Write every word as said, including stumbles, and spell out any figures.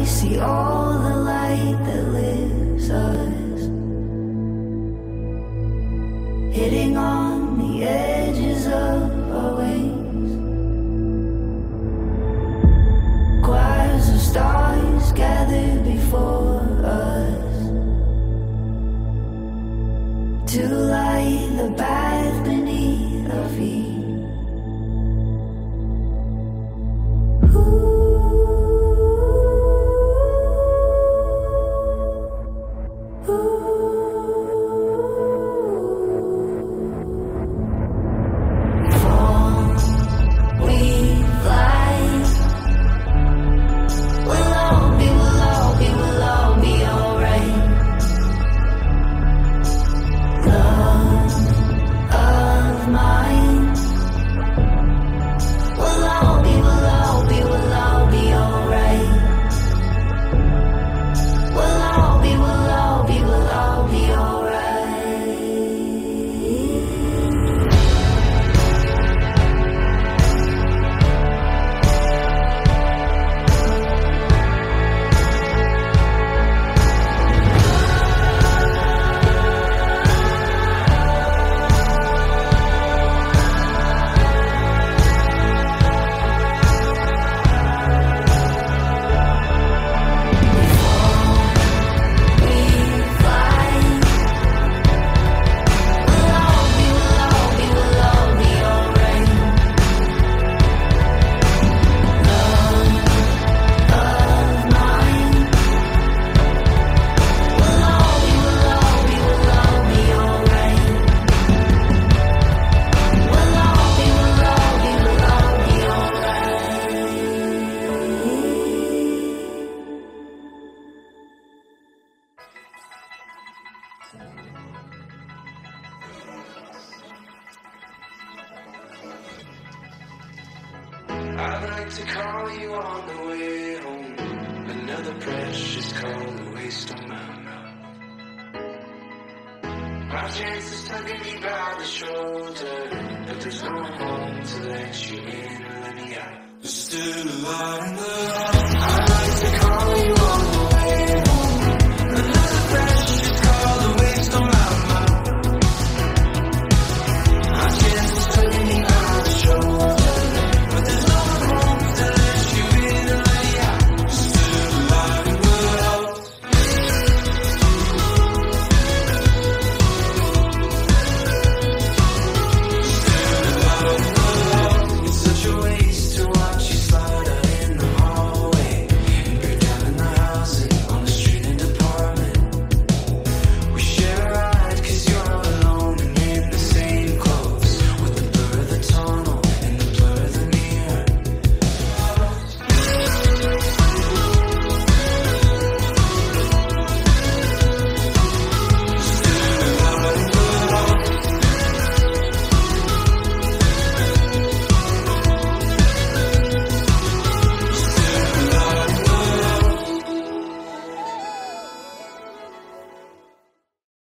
see all the light that lives us, hitting on the edges of our wings. Choirs of stars gather before us to light the path beneath our feet. I'd like to call you on the way home, another precious call to waste on my mouth. My chance is tugging me by the shoulder, but there's no